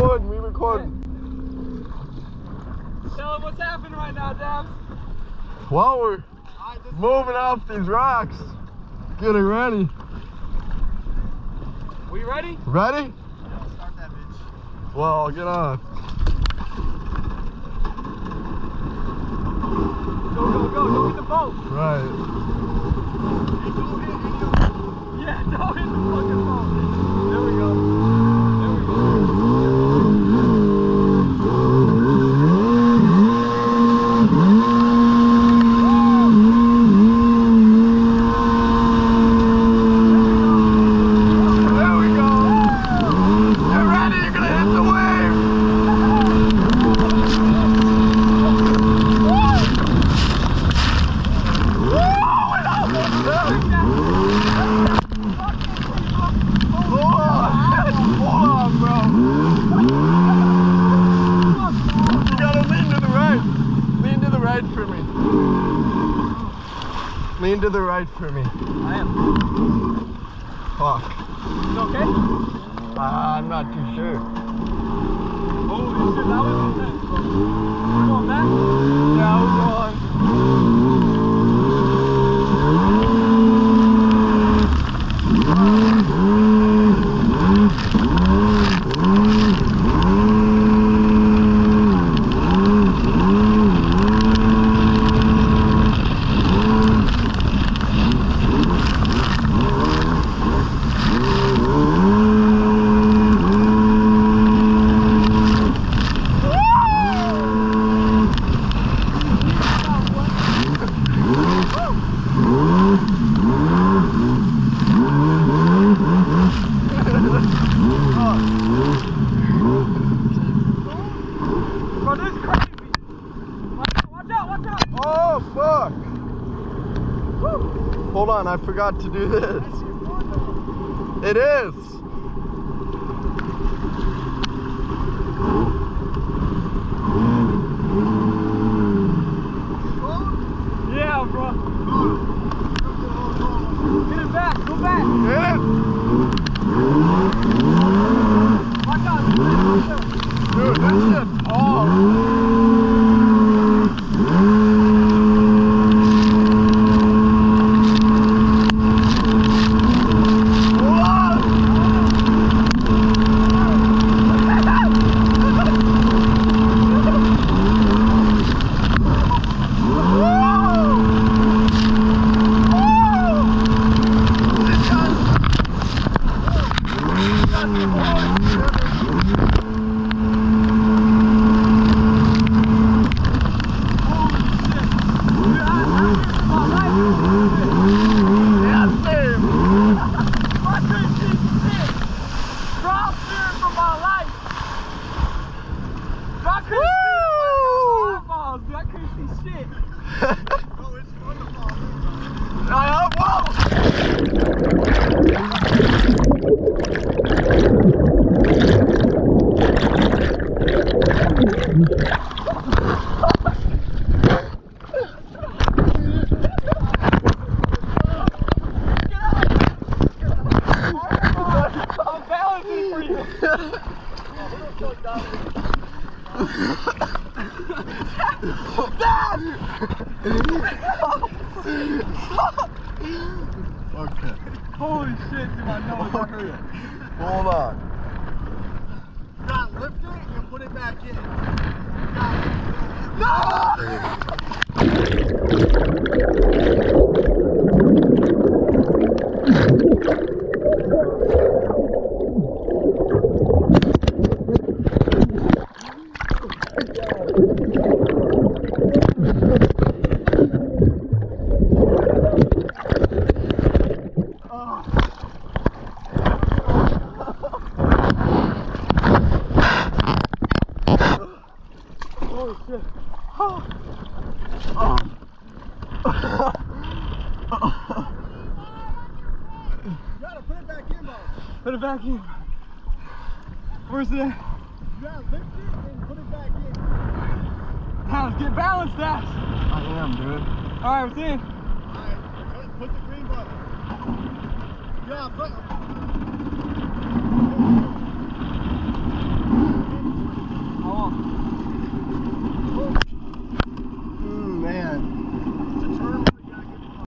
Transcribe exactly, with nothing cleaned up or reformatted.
recording, we recording. Tell him what's happening right now, Dabs. Well, we're moving off these rocks. Getting ready. We ready? Ready? Yeah, start that bitch. Well, get on. Go, go, go. Don't hit the boat. Right. Hey, don't hit any of them. Yeah, don't hit the fucking boat. There we go. There we go. Lean to the right for me. I am. Fuck. You okay? Uh, I'm not too sure. Holy shit, that was intense, bro. We're going back? Yeah, we're going. Bro, this is crazy. Watch out, watch out. Oh, fuck. Woo. Hold on, I forgot to do this. It is. Yeah, bro. Get it back, go back. Hit it. Watch out, watch out. Dude, this shit. Oh. Okay. Holy shit, dude, my nose hurt. Hold on. You gotta lift it and put it back in. You gotta Holy shit. Oh. Oh. You gotta put it back in, bro. Put it back in. Where's it at? You gotta lift it and put it back in. Now, get balanced, Dash. I am, dude. Alright, we're in. Alright, put the green button. Yeah, put